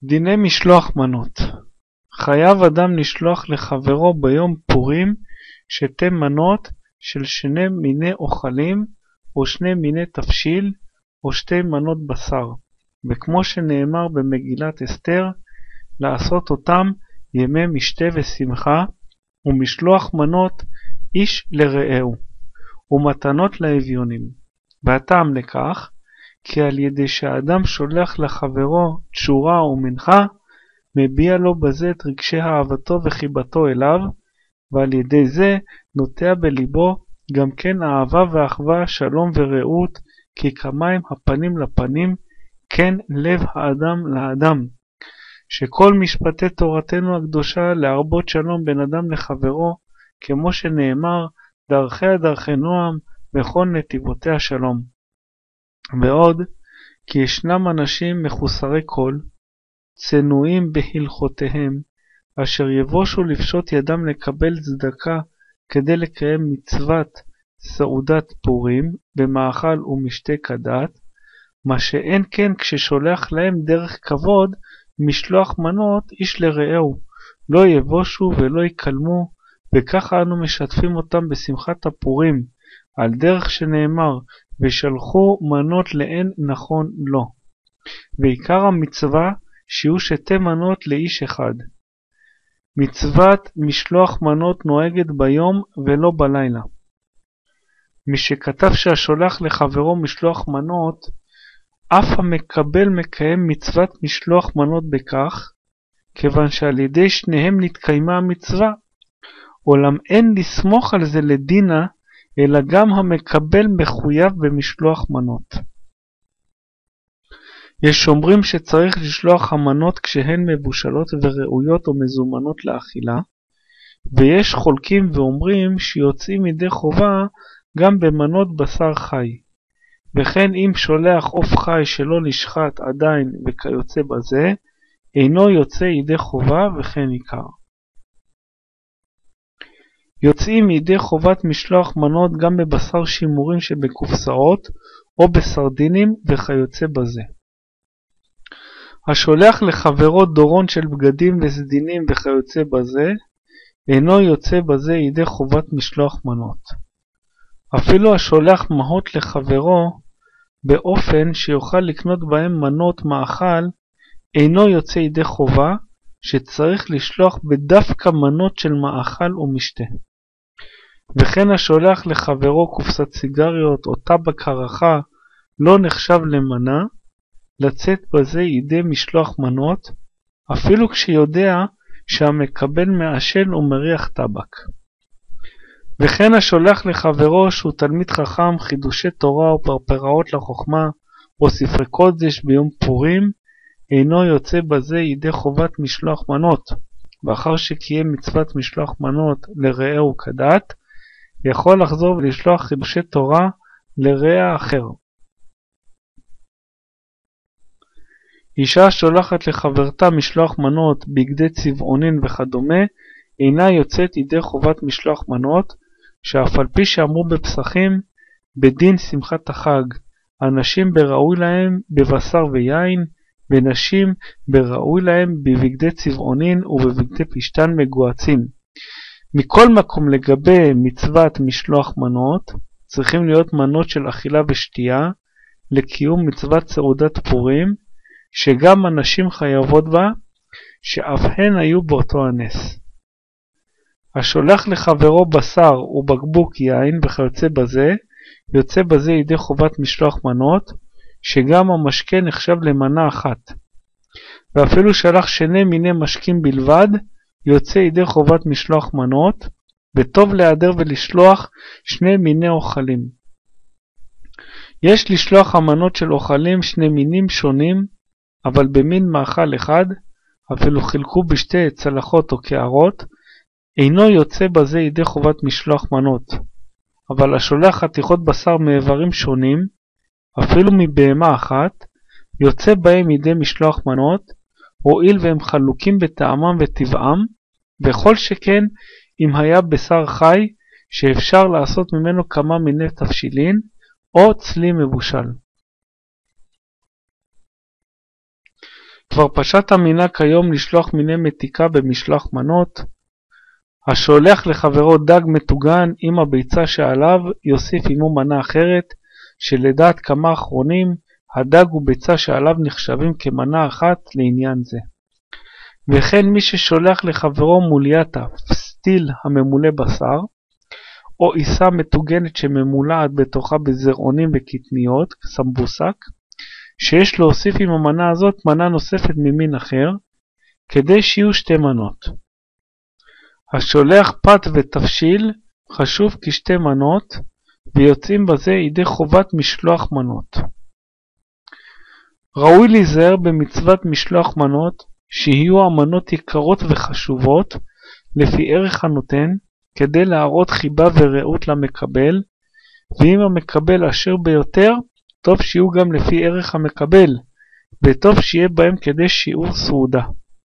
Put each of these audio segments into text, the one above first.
דיני משלוח מנות. חייב אדם לשלוח לחברו ביום פורים שתי מנות של שני מיני אוכלים או שני מיני תבשיל או שתי מנות בשר, וכמו שנאמר במגילת אסתר, לעשות אותם ימי משתה ושמחה, ומשלוח מנות איש לרעהו, ומתנות לאביונים. והטעם לכך, כי על ידי שהאדם שולח לחברו תשורה ומנחה, מביע לו בזה את רגשי אהבתו וחיבתו אליו, ועל ידי זה נוטע בליבו גם כן אהבה ואחווה, שלום ורעות, כי כמים הפנים לפנים, כן לב האדם לאדם. שכל משפטי תורתנו הקדושה להרבות שלום בין אדם לחברו, כמו שנאמר, דרכיה דרכי נועם, וכל נתיבותיה שלום. ועוד, כי ישנם אנשים מחוסרי כל, צנועים בהלכותיהם, אשר יבושו לפשוט ידם לקבל צדקה כדי לקיים מצוות סעודת פורים במאכל ומשתה כדת, מה שאין כן כששולח להם דרך כבוד משלוח מנות איש לרעהו, לא יבושו ולא יקלמו, וככה אנו משתפים אותם בשמחת הפורים, על דרך שנאמר, ושלחו מנות לאין נכון לו. ועיקר המצווה שיהיו שתי מנות לאיש אחד. מצוות משלוח מנות נוהגת ביום ולא בלילה. מי שכתב שהשולח לחברו משלוח מנות, אף המקבל מקיים מצוות משלוח מנות בכך, כיוון שעל ידי שניהם נתקיימה המצווה, אולם אין לסמוך על זה לדינה, אלא גם המקבל מחויב במשלוח מנות. יש אומרים שצריך לשלוח המנות כשהן מבושלות וראויות או מזומנות לאכילה, ויש חולקים ואומרים שיוצאים ידי חובה גם במנות בשר חי, וכן אם שולח עוף חי שלא נשחט עדיין וכיוצא בזה, אינו יוצא ידי חובה וכן עיקר. יוצאים ידי חובת משלוח מנות גם בבשר שימורים שבקופסאות או בסרדינים וכיוצא בזה. השולח לחברו דורון של בגדים וסדינים וכיוצא בזה, אינו יוצא בזה ידי חובת משלוח מנות. אפילו השולח מהות לחברו באופן שיוכל לקנות בהם מנות מאכל, אינו יוצא ידי חובה, שצריך לשלוח בדווקא מנות של מאכל ומשתה. וכן השולח לחברו קופסת סיגריות או טבק הרחה לא נחשב למנה, לצאת בזה ידי משלוח מנות, אפילו כשיודע שהמקבל מעשן ומריח טבק. וכן השולח לחברו שהוא תלמיד חכם חידושי תורה או פרפראות לחוכמה או ספרי קודש ביום פורים, אינו יוצא בזה ידי חובת משלוח מנות, ואחר שקיים מצוות משלוח מנות לרעהו כדת, יכול לחזור ולשלוח חידושי תורה לרע אחר. אישה שולחת לחברתה משלוח מנות בגדי צבעונין וכדומה, אינה יוצאת ידי חובת משלוח מנות, שאף על פי שאמרו בפסחים, בדין שמחת החג, אנשים בראוי להם בבשר ויין, ונשים בראוי להם בבגדי צבעונין ובבגדי פשתן מגועצים. מכל מקום לגבי מצוות משלוח מנות, צריכים להיות מנות של אכילה ושתייה, לקיום מצוות סעודת פורים, שגם הנשים חייבות בה, שאף הן היו באותו הנס. השולח לחברו בשר ובקבוק יין וכיוצא בזה, יוצא בזה ידי חובת משלוח מנות, שגם המשקה נחשב למנה אחת. ואפילו שלח שני מיני משקים בלבד, יוצא ידי חובת משלוח מנות, וטוב להיעדר ולשלוח שני מיני אוכלים. יש לשלוח המנות של אוכלים שני מינים שונים, אבל במין מאכל אחד, אפילו חילקו בשתי צלחות או קערות, אינו יוצא בזה ידי חובת משלוח מנות. אבל השולח חתיכות בשר מאיברים שונים, אפילו מבהמה אחת, יוצא בהם ידי משלוח מנות, הואיל והם חלוקים בטעמם וטבעם, וכל שכן אם היה בשר חי שאפשר לעשות ממנו כמה מיני תבשילין, או צלי מבושל. כבר פשט המנהג כיום לשלוח מיני מתיקה במשלוח מנות. השולח לחברו דג מטוגן עם הביצה שעליו יוסיף עמו מנה אחרת, שלדעת כמה אחרונים הדג וביצה שעליו נחשבים כמנה אחת לעניין זה. וכן מי ששולח לחברו מולייתה, סטיל הממולא בשר, או עיסה מטוגנת שממולאת בתוכה בזרעונים וקטניות, סמבוסק, שיש להוסיף עם המנה הזאת מנה נוספת ממין אחר, כדי שיהיו שתי מנות. השולח פת ותבשיל חשוב כשתי מנות, ויוצאים בזה ידי חובת משלוח מנות. ראוי להיזהר במצוות משלוח מנות, שיהיו המנות יקרות וחשובות, לפי ערך הנותן, כדי להראות חיבה ורעות למקבל, ואם המקבל עשיר ביותר, טוב שיהיו גם לפי ערך המקבל, וטוב שיהיה בהם כדי שיעור סעודה.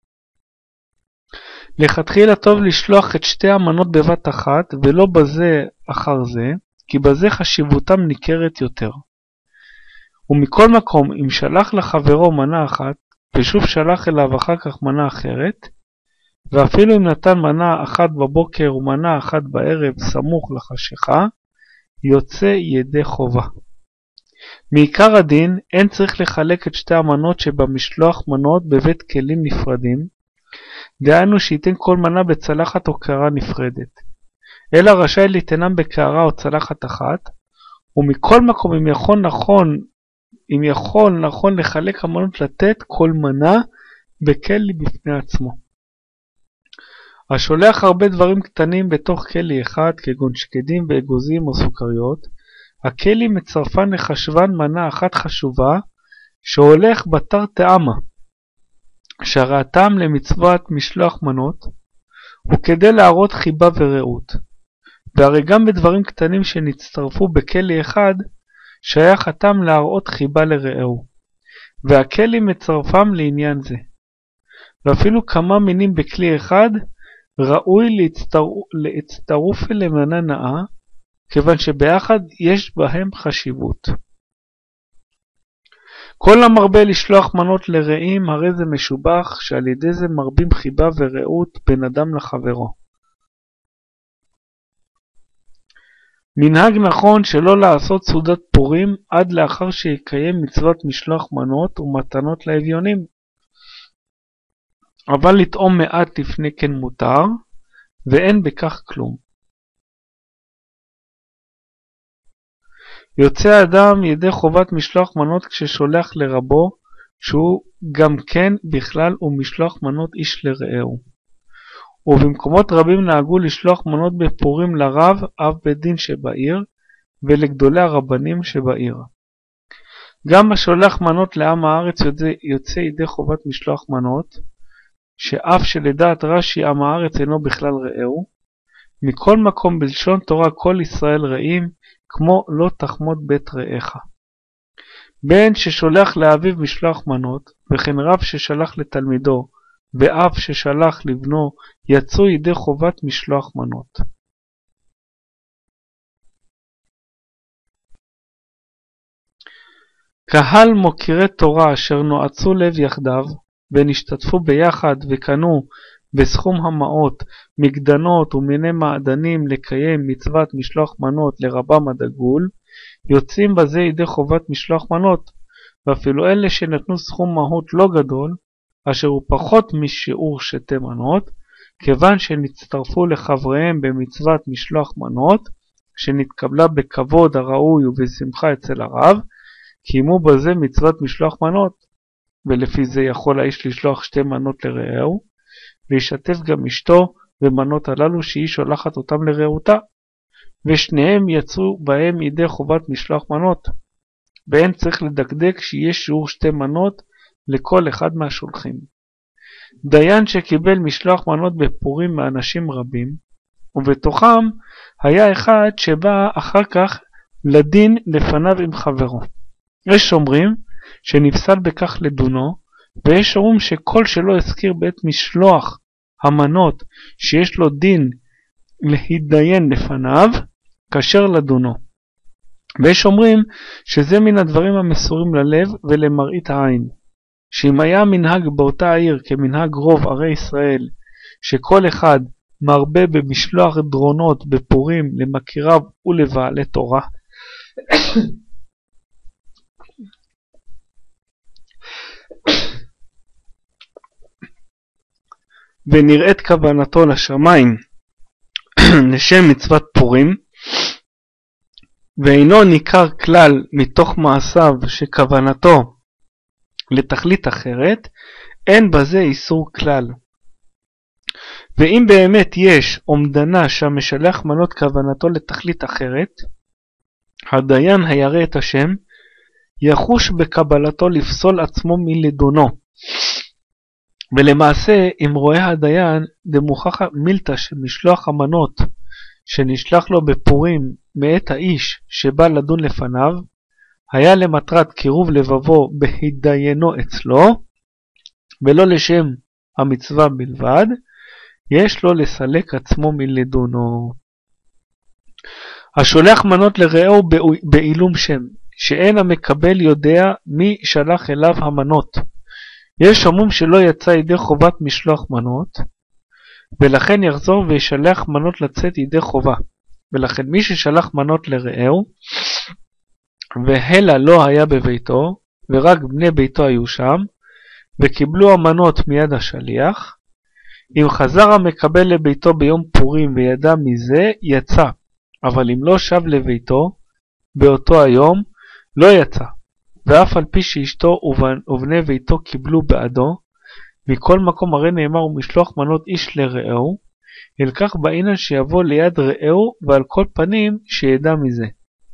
לכתחילה טוב לשלוח את שתי המנות בבת אחת, ולא בזה אחר זה, כי בזה חשיבותם ניכרת יותר. ומכל מקום, אם שלח לחברו מנה אחת, ושוב שלח אליו אחר כך מנה אחרת, ואפילו אם נתן מנה אחת בבוקר ומנה אחת בערב סמוך לחשיכה, יוצא ידי חובה. מעיקר הדין, אין צריך לחלק את שתי המנות שבמשלוח מנות בבית כלים נפרדים, דהיינו שייתן כל מנה בצלחת או קערה נפרדת, אלא רשאי ליתנם בקערה או צלחת אחת, ומכל מקום אם יכול נכון לחלק המנות לתת כל מנה בכלי בפני עצמו. השולח הרבה דברים קטנים בתוך כלי אחד, כגון שקדים ואגוזים או סוכריות, הכלי מצרפן לחשבן מנה אחת חשובה, שהולך בתר טעמה, שהראתם למצוות משלוח מנות, וכדי להראות חיבה ורעות. והרי גם בדברים קטנים שנצטרפו בכלי אחד, שייך התם להראות חיבה לרעהו, והכלי מצרפם לעניין זה. ואפילו כמה מינים בכלי אחד, ראוי להצטרוף למנה נאה, כיוון שביחד יש בהם חשיבות. כל המרבה לשלוח מנות לרעים, הרי זה משובח, שעל ידי זה מרבים חיבה ורעות בין אדם לחברו. מנהג נכון שלא לעשות סעודת פורים עד לאחר שיקיים מצוות משלוח מנות ומתנות לאביונים. אבל לטעום מעט לפני כן מותר, ואין בכך כלום. יוצא אדם ידי חובת משלוח מנות כששולח לרבו, שהוא גם כן בכלל הוא משלוח מנות איש לרעהו. ובמקומות רבים נהגו לשלוח מנות בפורים לרב, אב בית דין שבעיר, ולגדולי הרבנים שבעיר. גם השולח מנות לעם הארץ יוצא ידי חובת משלוח מנות, שאף שלדעת רש"י עם הארץ אינו בכלל רעהו. מכל מקום בלשון תורה כל ישראל רעים, כמו לא תחמוד בית רעך. בן ששולח לאביו משלוח מנות, וכן רב ששלח לתלמידו, ואב ששלח לבנו, יצאו ידי חובת משלוח מנות. קהל מוקירי תורה אשר נועצו לב יחדיו, ונשתתפו ביחד וקנו בסכום המעות, מגדנות ומיני מעדנים לקיים מצוות משלוח מנות לרבם הדגול, יוצאים בזה ידי חובת משלוח מנות, ואפילו אלה שנתנו סכום מהות לא גדול, אשר הוא פחות משיעור שתי מנות, כיוון שנצטרפו לחבריהם במצוות משלוח מנות, שנתקבלה בכבוד הראוי ובשמחה אצל הרב, קיימו בזה מצוות משלוח מנות, ולפי זה יכול האיש לשלוח שתי מנות לרעהו, וישתף גם אשתו במנות הללו שהיא שולחת אותם לרעותה, ושניהם יצאו בהם ידי חובת משלוח מנות, ואין צריך לדקדק שיש שיעור שתי מנות לכל אחד מהשולחים. דיין שקיבל משלוח מנות בפורים מאנשים רבים, ובתוכם היה אחד שבא אחר כך לדין לפניו עם חברו. יש אומרים שנפסל בכך לדונו, ויש אומרים שכל שלא הזכיר בעת משלוח המנות שיש לו דין להתדיין לפניו, כשר לדונו. ויש אומרים שזה מן הדברים המסורים ללב ולמראית העין, שאם היה מנהג באותה העיר כמנהג רוב ערי ישראל, שכל אחד מרבה במשלוח דרונות בפורים למכיריו ולבעלי תורה, ונראית כוונתו לשמיים לשם מצוות פורים, ואינו ניכר כלל מתוך מעשיו שכוונתו לתכלית אחרת, אין בזה איסור כלל. ואם באמת יש עומדנה שהמשלח מנות כוונתו לתכלית אחרת, הדיין הירא את השם יחוש בקבלתו לפסול עצמו מלדונו. ולמעשה אם רואה הדיין דמוכחה מילתא שמשלוח המנות שנשלח לו בפורים מאת האיש שבא לדון לפניו היה למטרת קירוב לבבו בהתדיינו אצלו ולא לשם המצווה בלבד, יש לו לסלק עצמו מלדונו. השולח מנות לרעהו בעילום שם, שאין המקבל יודע מי שלח אליו המנות. יש אומרים שלא יצא ידי חובת משלוח מנות, ולכן יחזור וישלח מנות לצאת ידי חובה. ולכן מי ששלח מנות לרעהו, והלה לא היה בביתו, ורק בני ביתו היו שם, וקיבלו המנות מיד השליח, אם חזר המקבל לביתו ביום פורים וידע מזה, יצא, אבל אם לא שב לביתו, באותו היום, לא יצא, ואף על פי שאשתו ובני ביתו קיבלו בעדו, מכל מקום הרי נאמר ומשלוח מנות איש לרעהו, ילקח בעינן שיבוא ליד רעהו, ועל כל פנים שידע מזה.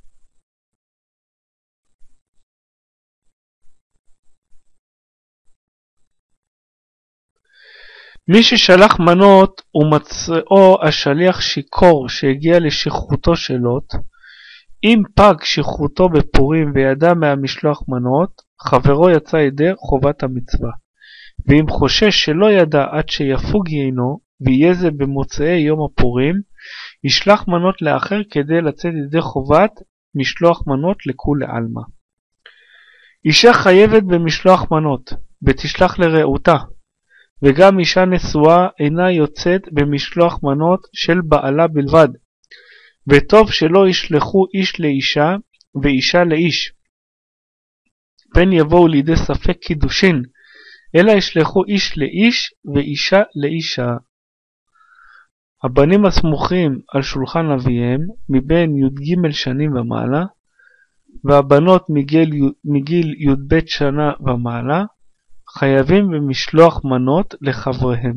מי ששלח מנות ומצאו השליח שיכור שהגיע לשכחותו של לוט, אם פג שכחותו בפורים וידע מהמשלוח מנות, חברו יצא ידי חובת המצווה. ואם חושש שלא ידע עד שיפוג יינו, ויהיה זה במוצאי יום הפורים, ישלח מנות לאחר כדי לצאת ידי חובת משלוח מנות לכולי עלמא. אישה חייבת במשלוח מנות, ותשלח לרעותה, וגם אישה נשואה אינה יוצאת במשלוח מנות של בעלה בלבד, וטוב שלא ישלחו איש לאישה ואישה לאיש, פן יבואו לידי ספק קידושין, אלא ישלחו איש לאיש ואישה לאישה. הבנים הסמוכים על שולחן אביהם מבין י"ג שנים ומעלה, והבנות מגיל י"ב שנה ומעלה, חייבים במשלוח מנות לחבריהם.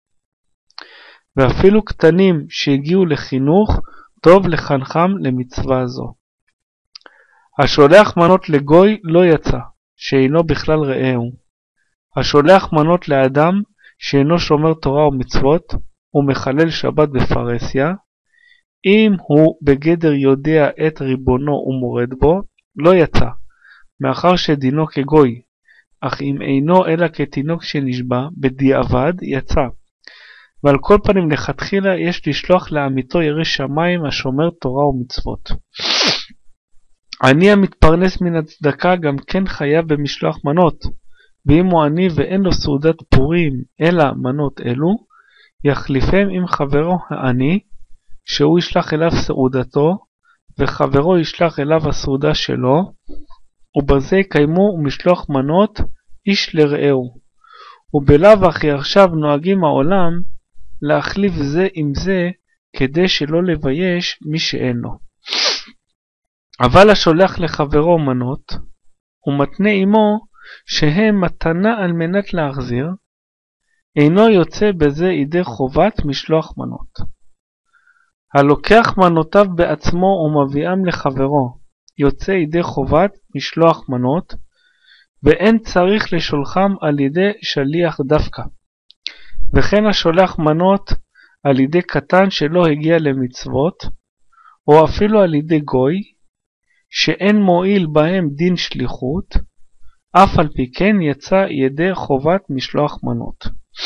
ואפילו קטנים שהגיעו לחינוך, טוב לחנכם למצווה זו. השולח מנות לגוי לא יצא, שאינו בכלל רעהו. השולח מנות לאדם שאינו שומר תורה ומצוות, ומחלל שבת בפרהסיה, אם הוא בגדר יודע את ריבונו ומורד בו, לא יצא, מאחר שדינו כגוי, אך אם אינו אלא כתינוק שנשבע, בדיעבד יצא. ועל כל פנים לכתחילה יש לשלוח לעמיתו ירא שמיים השומר תורה ומצוות. עני המתפרנס מן הצדקה גם כן חייב במשלוח מנות, ואם הוא עני ואין לו סעודת פורים אלא מנות אלו, יחליפם עם חברו העני, שהוא ישלח אליו סעודתו, וחברו ישלח אליו הסעודה שלו, ובזה יקיימו משלוח מנות איש לרעהו. ובלאו הכי עכשיו נוהגים העולם להחליף זה עם זה, כדי שלא לבייש מי שאין לו. אבל השולח לחברו מנות, ומתנה עמו שהם מתנה על מנת להחזיר, אינו יוצא בזה ידי חובת משלוח מנות. הלוקח מנותיו בעצמו ומביאם לחברו, יוצא ידי חובת משלוח מנות, ואין צריך לשולחם על ידי שליח דווקא. וכן השולח מנות על ידי קטן שלא הגיע למצוות, או אפילו על ידי גוי, שאין מועיל בהם דין שליחות, אף על פי כן יצא ידי חובת משלוח מנות.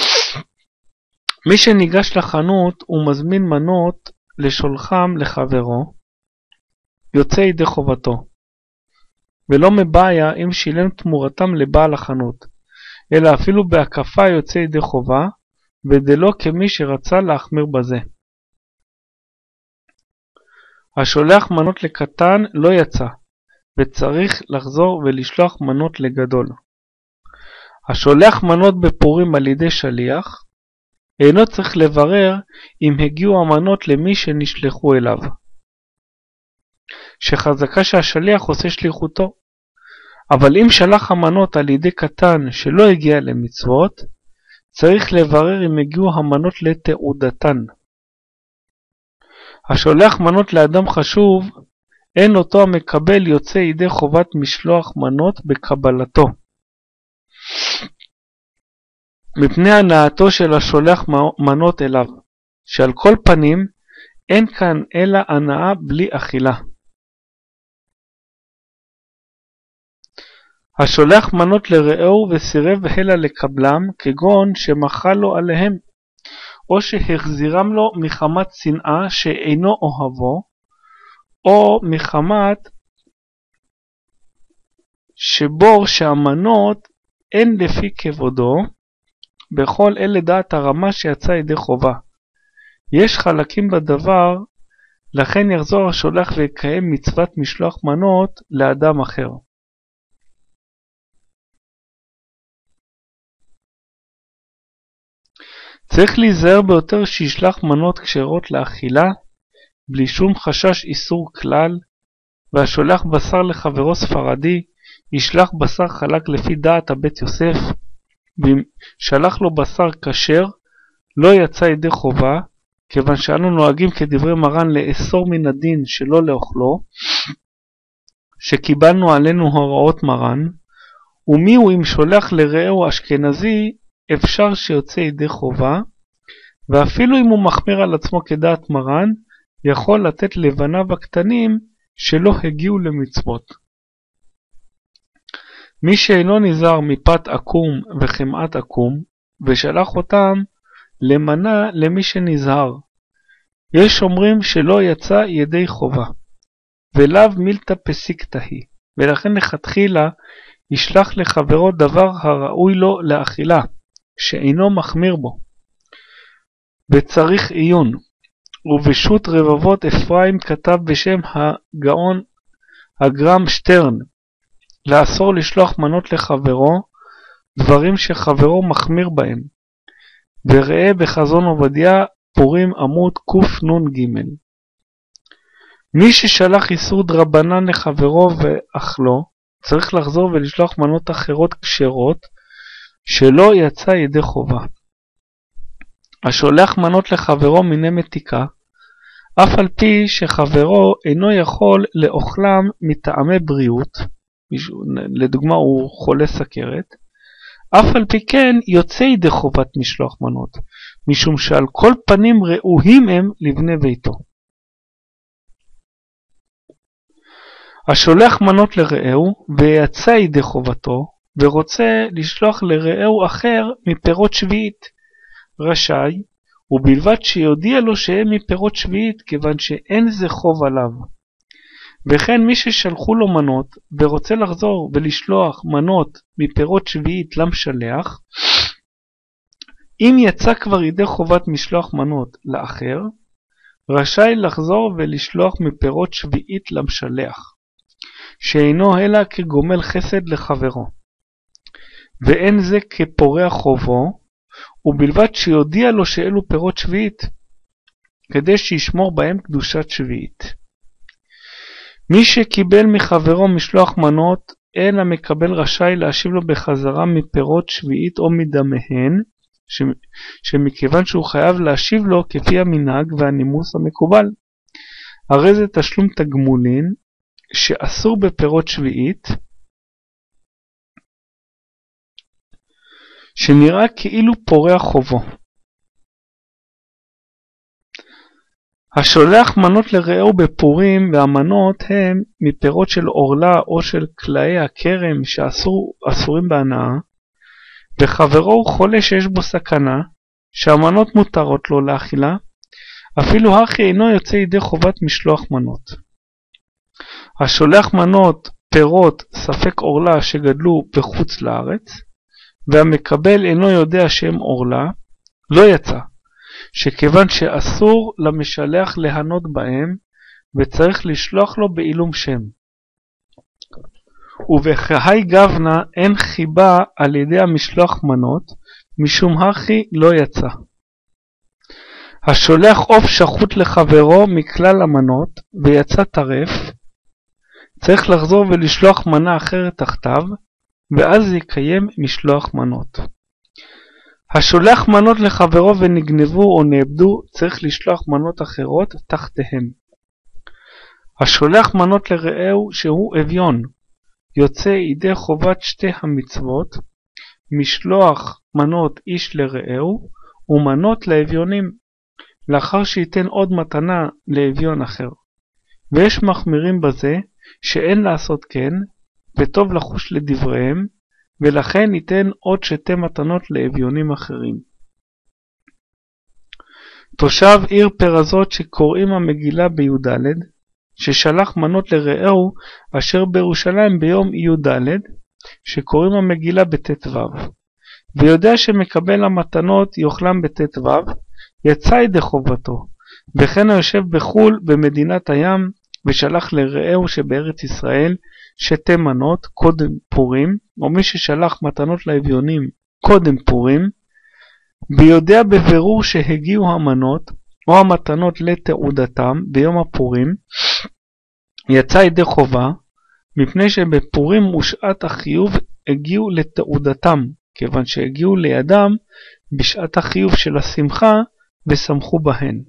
מי שניגש לחנות ומזמין מנות לשולחם לחברו, יוצא ידי חובתו, ולא מבעיה אם שילם תמורתם לבעל החנות, אלא אפילו בהקפה יוצא ידי חובה, ודלא כמי שרצה להחמיר בזה. השולח מנות לקטן לא יצא, וצריך לחזור ולשלוח מנות לגדול. השולח מנות בפורים על ידי שליח, אינו צריך לברר אם הגיעו המנות למי שנשלחו אליו, שחזקה שהשליח עושה שליחותו. אבל אם שלח המנות על ידי קטן שלא הגיע למצוות, צריך לברר אם הגיעו המנות לתעודתן. השולח מנות לאדם חשוב, אין אותו המקבל יוצא ידי חובת משלוח מנות בקבלתו. מפני הנאתו של השולח מנות אליו, שעל כל פנים אין כאן אלא הנאה בלי אכילה. השולח מנות לרעהו וסירב הלה לקבלם, כגון שמחה לו עליהם, או שהחזירם לו מחמת שנאה שאינו אוהבו, או מחמת שבור שהמנות אין לפי כבודו, בכל אלה דעת הרמה שיצא ידי חובה. יש חלקים בדבר, לכן יחזור השולח ויקיים מצוות משלוח מנות לאדם אחר. צריך להיזהר ביותר שישלח מנות כשרות לאכילה, בלי שום חשש איסור כלל, והשולח בשר לחברו ספרדי, ישלח בשר חלק לפי דעת הבית יוסף, ואם שלח לו בשר כשר, לא יצא ידי חובה, כיוון שאנו נוהגים כדברי מרן לאסור מן הדין שלא לאוכלו, שקיבלנו עלינו הוראות מרן, ומי הוא אם שולח לרעהו אשכנזי, אפשר שיוצא ידי חובה, ואפילו אם הוא מחמיר על עצמו כדעת מרן, יכול לתת לבניו הקטנים שלא הגיעו למצוות. מי שאינו נזהר מפת עקום וחמאת עקום, ושלח אותם למנה למי שנזהר. יש אומרים שלא יצא ידי חובה, ולאו מילתא פסיקתא היא, ולכן לכתחילה ישלח לחברו דבר הראוי לו לאכילה, שאינו מחמיר בו. וצריך עיון, ובשו"ת רבבות אפרים כתב בשם הגאון הגר"ם שטרן, לאסור לשלוח מנות לחברו, דברים שחברו מחמיר בהם. וראה בחזון עובדיה פורים עמוד קנ"ג. מי ששלח איסור דרבנן לחברו ואכלו, צריך לחזור ולשלוח מנות אחרות כשרות, שלא יצא ידי חובה. השולח מנות לחברו מיני מתיקה, אף על פי שחברו אינו יכול לאוכלם מטעמי בריאות, לדוגמה הוא חולה סכרת, אף על פי כן יוצא ידי חובת משלוח מנות, משום שעל כל פנים ראויים הם לבני ביתו. השולח מנות לרעהו ויצא ידי חובתו, ורוצה לשלוח לרעהו אחר מפירות שביעית, רשאי, ובלבד שיודיע לו שהם מפירות שביעית, כיוון שאין זה חוב עליו. וכן מי ששלחו לו מנות ורוצה לחזור ולשלוח מנות מפירות שביעית למשלח, אם יצא כבר ידי חובת משלוח מנות לאחר, רשאי לחזור ולשלוח מפירות שביעית למשלח, שאינו אלא כגומל חסד לחברו, ואין זה כפורע חובו, ובלבד שיודיע לו שאלו פירות שביעית, כדי שישמור בהם קדושת שביעית. מי שקיבל מחברו משלוח מנות, אין המקבל רשאי להשיב לו בחזרה מפירות שביעית או מדמיהן, שמכיוון שהוא חייב להשיב לו כפי המנהג והנימוס המקובל. הרי זה תשלום תגמולין שאסור בפירות שביעית, שנראה כאילו פורע חובו. השולח מנות לרעהו בפורים, והמנות הם מפירות של אורלה או של כלאי הכרם שאסורים בהנאה, וחברו הוא חולה שיש בו סכנה, שהמנות מותרות לו לאכילה, אפילו הכי אינו יוצא ידי חובת משלוח מנות. השולח מנות פירות ספק אורלה שגדלו בחוץ לארץ, והמקבל אינו יודע שם עורלה, לא יצא, שכיוון שאסור למשלח להנות בהם, וצריך לשלוח לו בעילום שם. ובכהי גבנה אין חיבה על ידי המשלוח מנות, משום הכי לא יצא. השולח עוף שחוט לחברו מכלל המנות, ויצא טרף, צריך לחזור ולשלוח מנה אחרת תחתיו, ואז יקיים משלוח מנות. השולח מנות לחברו ונגנבו או נאבדו, צריך לשלוח מנות אחרות תחתיהם. השולח מנות לרעהו שהוא אביון, יוצא ידי חובת שתי המצוות, משלוח מנות איש לרעהו, ומנות לאביונים, לאחר שייתן עוד מתנה לאביון אחר. ויש מחמירים בזה, שאין לעשות כן, וטוב לחוש לדבריהם, ולכן ייתן עוד שתי מתנות לאביונים אחרים. תושב עיר פרזות שקוראים המגילה בי"ד, ששלח מנות לרעהו אשר בירושלים ביום י"ד, שקוראים המגילה בט"ו, ויודע שמקבל המתנות יאכלם בט"ו, יצא ידי חובתו, וכן היושב בחול במדינת הים, ושלח לרעהו שבארץ ישראל שתי מנות קודם פורים, או מי ששלח מתנות לאביונים קודם פורים, ויודע בבירור שהגיעו המנות או המתנות לתעודתם ביום הפורים, יצא ידי חובה, מפני שבפורים ושעת החיוב הגיעו לתעודתם, כיוון שהגיעו לידם בשעת החיוב של השמחה ושמחו בהן.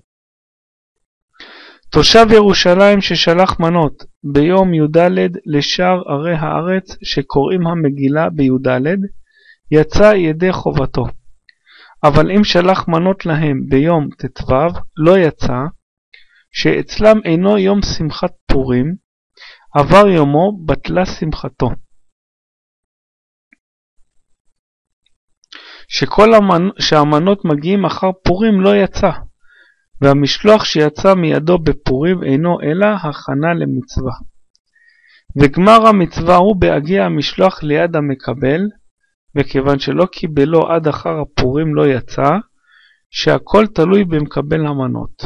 תושב ירושלים ששלח מנות ביום י"ד לשאר ערי הארץ שקוראים המגילה בי"ד, יצא ידי חובתו. אבל אם שלח מנות להם ביום ט"ו, לא יצא, שאצלם אינו יום שמחת פורים, עבר יומו בטלה שמחתו. שהמנות מגיעים אחר פורים לא יצא, והמשלוח שיצא מידו בפורים אינו אלא הכנה למצווה. וגמר המצווה הוא בהגיע המשלוח ליד המקבל, וכיוון שלא קיבלו עד אחר הפורים לא יצא, שהכל תלוי במקבל המנות.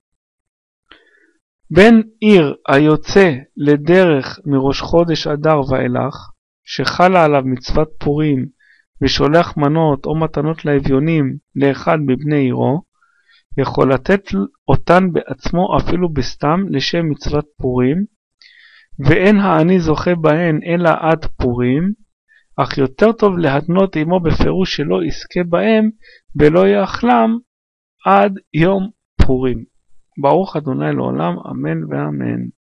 בין עיר היוצא לדרך מראש חודש אדר ואילך, שחלה עליו מצוות פורים, ושולח מנות או מתנות לאביונים לאחד מבני עירו, יכול לתת אותן בעצמו אפילו בסתם לשם מצוות פורים, ואין העני זוכה בהן אלא עד פורים, אך יותר טוב להתנות עמו בפירוש שלא יזכה בהם ולא יאכלם עד יום פורים. ברוך ה' לעולם, אמן ואמן.